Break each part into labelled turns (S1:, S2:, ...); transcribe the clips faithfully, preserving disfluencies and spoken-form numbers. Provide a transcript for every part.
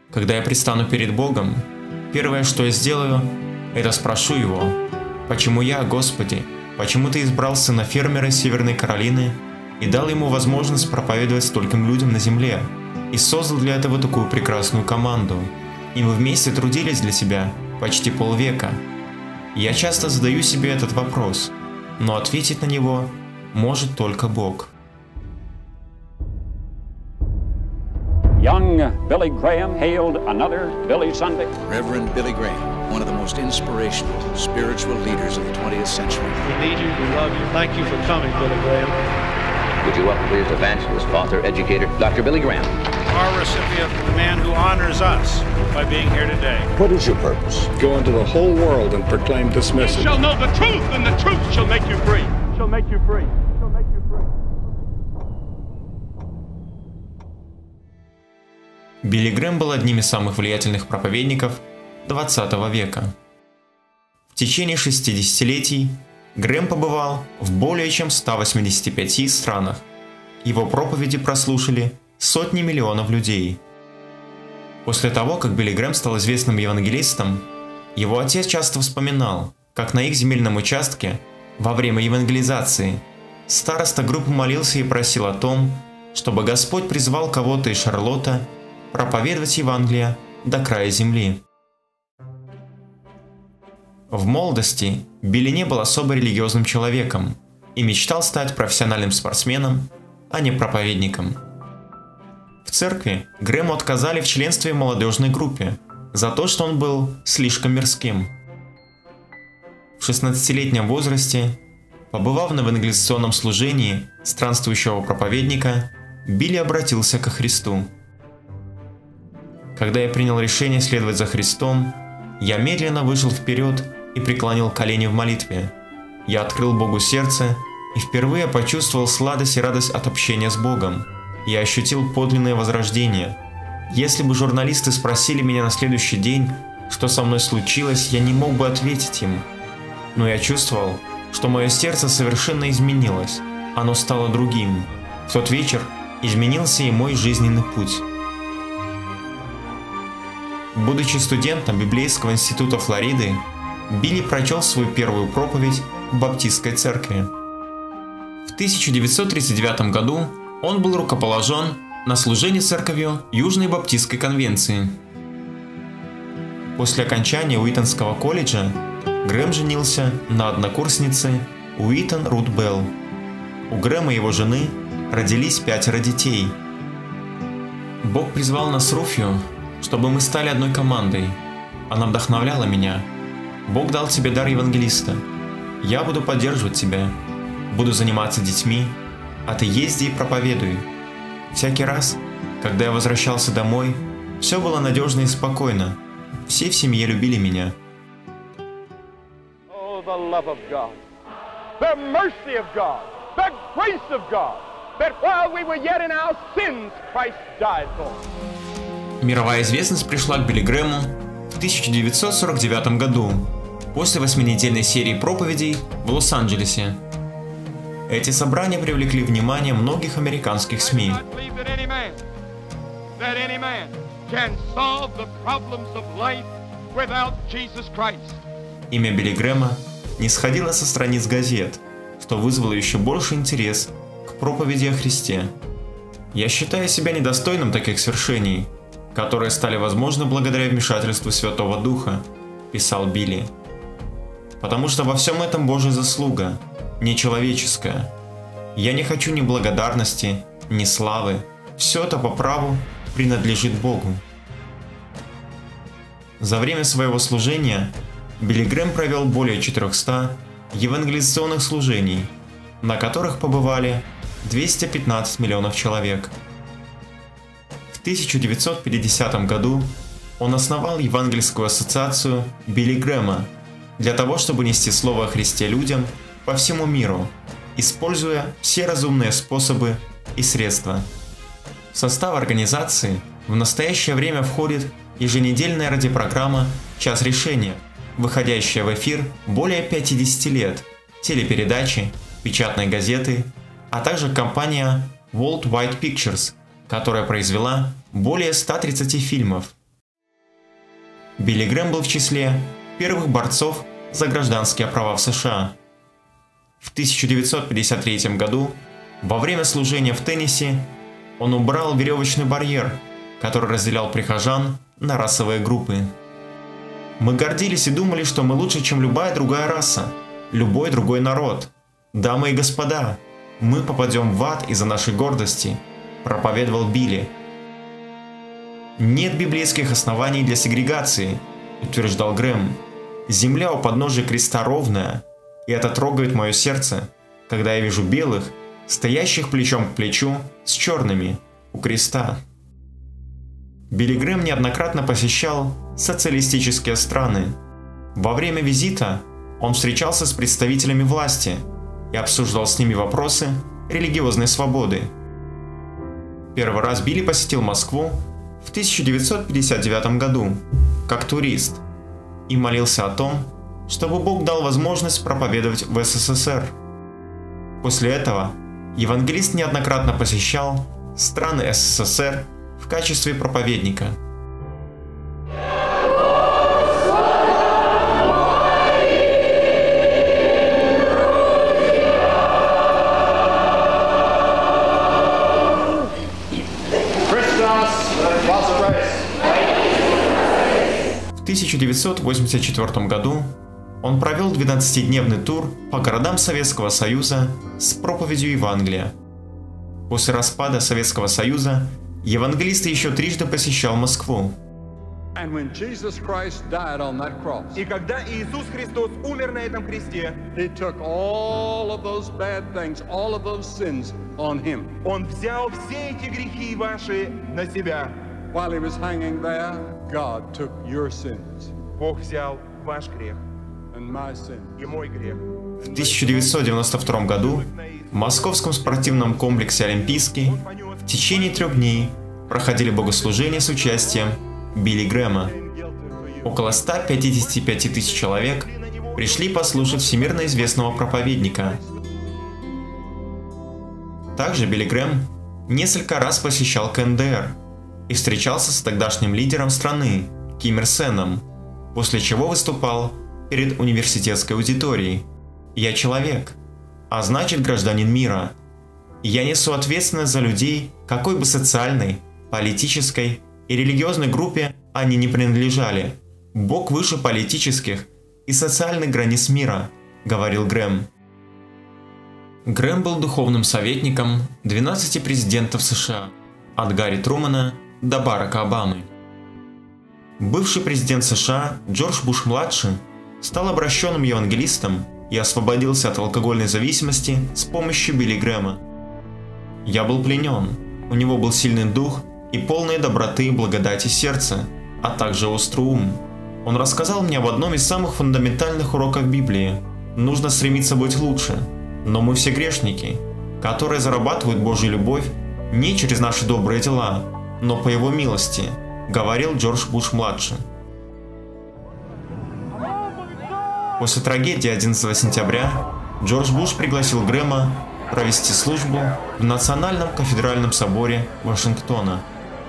S1: Когда я предстану перед Богом, первое, что я сделаю, это спрошу Его, почему я, Господи, почему Ты избрал сына фермера из Северной Каролины и дал ему возможность проповедовать стольким людям на земле, и создал для этого такую прекрасную команду, и мы вместе трудились для Тебя почти полвека. Я часто задаю себе этот вопрос, но ответить на него может только Бог.
S2: Young Billy Graham hailed another Billy Sunday.
S3: Reverend Billy Graham, one of the most inspirational spiritual leaders of the twentieth century.
S4: We need you, we love you. Thank you for coming, Billy Graham.
S5: Would you welcome please evangelist, author, educator, Doctor Billy Graham.
S4: Our recipient, the man who honors us by being here today.
S6: What is your purpose? Go into the whole world and proclaim this message.
S7: You shall know the truth, and the truth shall make you free. Shall make you free. Shall make you free.
S1: Билли Грэм был одним из самых влиятельных проповедников двадцатого века. В течение шестидесятилетий Грэм побывал в более чем ста восьмидесяти пяти странах. Его проповеди прослушали сотни миллионов людей. После того, как Билли Грэм стал известным евангелистом, его отец часто вспоминал, как на их земельном участке во время евангелизации староста группы молился и просил о том, чтобы Господь призвал кого-то из Шарлотта проповедовать Евангелие до края земли. В молодости Билли не был особо религиозным человеком и мечтал стать профессиональным спортсменом, а не проповедником. В церкви Грэму отказали в членстве в молодежной группе за то, что он был слишком мирским. В шестнадцатилетнем возрасте, побывав на евангелизационном служении странствующего проповедника, Билли обратился ко Христу. Когда я принял решение следовать за Христом, я медленно вышел вперед и преклонил колени в молитве. Я открыл Богу сердце и впервые почувствовал сладость и радость от общения с Богом. Я ощутил подлинное возрождение. Если бы журналисты спросили меня на следующий день, что со мной случилось, я не мог бы ответить им. Но я чувствовал, что мое сердце совершенно изменилось. Оно стало другим. В тот вечер изменился и мой жизненный путь. Будучи студентом Библейского института Флориды, Билли прочел свою первую проповедь в баптистской церкви. В тысяча девятьсот тридцать девятом году он был рукоположен на служение церковью Южной Баптистской конвенции. После окончания Уитонского колледжа Грэм женился на однокурснице Уитон Рут Белл. У Грэма и его жены родились пятеро детей. Бог призвал нас с Руфью, чтобы мы стали одной командой. Она вдохновляла меня. Бог дал тебе дар евангелиста. Я буду поддерживать тебя. Буду заниматься детьми, а ты езди и проповедуй. Всякий раз, когда я возвращался домой, все было надежно и спокойно. Все в семье любили меня.
S7: Oh, the love of God, the mercy of God, the grace of God, that while we were yet in our sins, Christ died for.
S1: Мировая известность пришла к Билли Грэму в тысяча девятьсот сорок девятом году, после восьминедельной серии проповедей в Лос-Анджелесе. Эти собрания привлекли внимание многих американских СМИ. Имя Билли Грэма не сходило со страниц газет, что вызвало еще больше интерес к проповеди о Христе. Я считаю себя недостойным таких свершений, которые стали возможны благодаря вмешательству Святого Духа, писал Билли. Потому что во всем этом Божья заслуга, не человеческая. Я не хочу ни благодарности, ни славы. Все это по праву принадлежит Богу. За время своего служения Билли Грэм провел более четырехсот евангелизационных служений, на которых побывали двести пятнадцать миллионов человек. В тысяча девятьсот пятидесятом году он основал Евангельскую ассоциацию Билли Грэма для того, чтобы нести слово о Христе людям по всему миру, используя все разумные способы и средства. В состав организации в настоящее время входит еженедельная радиопрограмма «Час решения», выходящая в эфир более пятидесяти лет, телепередачи, печатной газеты, а также компания World Wide Pictures, которая произвела более ста тридцати фильмов. Билли Грэм был в числе первых борцов за гражданские права в США. В тысяча девятьсот пятьдесят третьем году, во время служения в Теннесси, он убрал веревочный барьер, который разделял прихожан на расовые группы. Мы гордились и думали, что мы лучше, чем любая другая раса, любой другой народ. Дамы и господа, мы попадем в ад из-за нашей гордости, проповедовал Билли. Нет библейских оснований для сегрегации, утверждал Грэм. Земля у подножия креста ровная, и это трогает мое сердце, когда я вижу белых, стоящих плечом к плечу с черными у креста. Билли Грэм неоднократно посещал социалистические страны. Во время визита он встречался с представителями власти и обсуждал с ними вопросы религиозной свободы. Первый раз Билли посетил Москву в тысяча девятьсот пятьдесят девятом году как турист и молился о том, чтобы Бог дал возможность проповедовать в СССР. После этого евангелист неоднократно посещал страны СССР в качестве проповедника. В тысяча девятьсот восемьдесят четвёртом году он провел двенадцатидневный тур по городам Советского Союза с проповедью Евангелия. После распада Советского Союза евангелист еще трижды посещал Москву.
S6: And when Jesus Christ died on that cross,
S7: И когда Иисус Христос умер на этом кресте,
S6: He took all of those bad things, all of those sins on Him.
S7: Он взял все эти грехи ваши на себя.
S6: While He was hanging there, God took your sins
S7: Бог взял ваш грех
S6: and my sins.
S7: и мой грех.
S1: В тысяча девятьсот девяносто втором году в московском спортивном комплексе «Олимпийский» в течение трех дней проходили богослужения с участием Билли Грэма. Около ста пятидесяти пяти тысяч человек пришли послушать всемирно известного проповедника. Также Билли Грэм несколько раз посещал ка эн дэ эр и встречался с тогдашним лидером страны Ким Ир Сеном, после чего выступал перед университетской аудиторией. «Я человек, а значит гражданин мира. Я несу ответственность за людей, какой бы социальной, политической и религиозной группе они не принадлежали. Бог выше политических и социальных границ мира», — говорил Грэм. Грэм был духовным советником двенадцати президентов США, от Гарри Трумэна до Барака Обамы. Бывший президент США Джордж Буш-младший стал обращенным евангелистом и освободился от алкогольной зависимости с помощью Билли Грэма. «Я был пленен, у него был сильный дух и полное доброты и благодати сердца, а также острый ум. Он рассказал мне об одном из самых фундаментальных уроков Библии. Нужно стремиться быть лучше, но мы все грешники, которые зарабатывают Божью любовь не через наши добрые дела, но по Его милости», — говорил Джордж Буш-младший. После трагедии одиннадцатого сентября Джордж Буш пригласил Грэма провести службу в Национальном кафедральном соборе Вашингтона.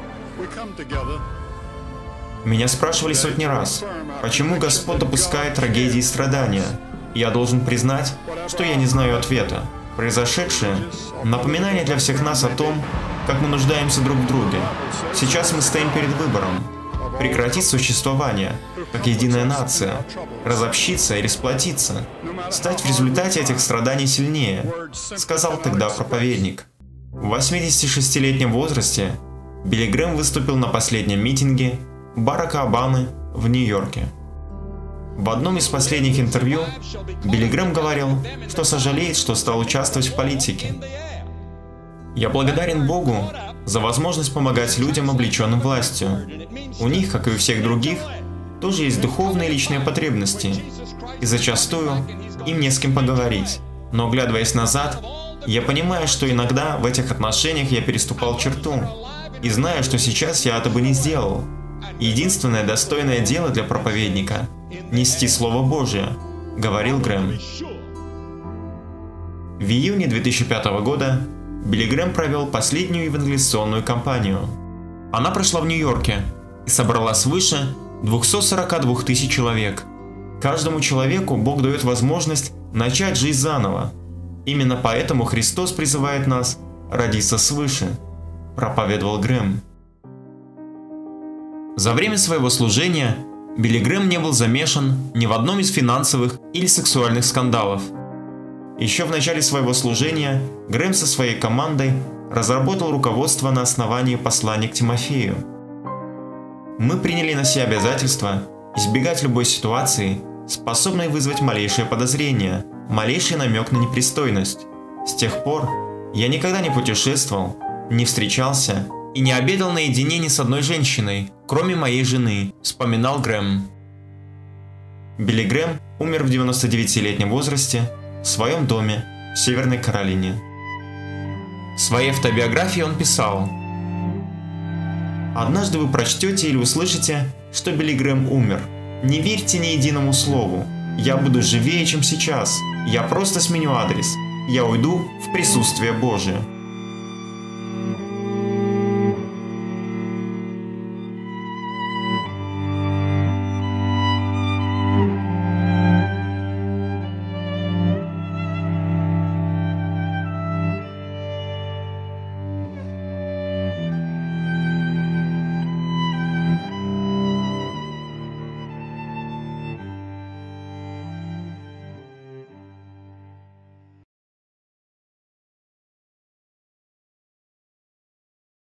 S1: Меня спрашивали сотни раз, почему Господь допускает трагедии и страдания. Я должен признать, что я не знаю ответа. Произошедшее – напоминание для всех нас о том, как мы нуждаемся друг в друге. Сейчас мы стоим перед выбором – прекратить существование, как единая нация, разобщиться или сплотиться, стать в результате этих страданий сильнее, сказал тогда проповедник. В восьмидесятишестилетнем возрасте Билли Грэм выступил на последнем митинге Барака Обамы в Нью-Йорке. В одном из последних интервью Билли Грэм говорил, что сожалеет, что стал участвовать в политике. «Я благодарен Богу за возможность помогать людям, облеченным властью. У них, как и у всех других, тоже есть духовные и личные потребности, и зачастую им не с кем поговорить. Но, оглядываясь назад, я понимаю, что иногда в этих отношениях я переступал черту, и знаю, что сейчас я этого не сделал. Единственное достойное дело для проповедника – нести Слово Божие», – говорил Грэм. В июне две тысячи пятого года Билли Грэм провел последнюю евангелизационную кампанию. Она прошла в Нью-Йорке и собрала свыше двухсот сорока двух тысяч человек. Каждому человеку Бог дает возможность начать жизнь заново. Именно поэтому Христос призывает нас родиться свыше, проповедовал Грэм. За время своего служения Билли Грэм не был замешан ни в одном из финансовых или сексуальных скандалов. Еще в начале своего служения Грэм со своей командой разработал руководство на основании послания к Тимофею. Мы приняли на себя обязательство избегать любой ситуации, способной вызвать малейшее подозрение, малейший намек на непристойность. С тех пор я никогда не путешествовал, не встречался и не обедал наедине ни с одной женщиной, кроме моей жены, вспоминал Грэм. Билли Грэм умер в девяностодевятилетнем возрасте в своем доме в Северной Каролине. В своей автобиографии он писал: «Однажды вы прочтете или услышите, что Билли Грэм умер. Не верьте ни единому слову. Я буду живее, чем сейчас. Я просто сменю адрес. Я уйду в присутствие Божие».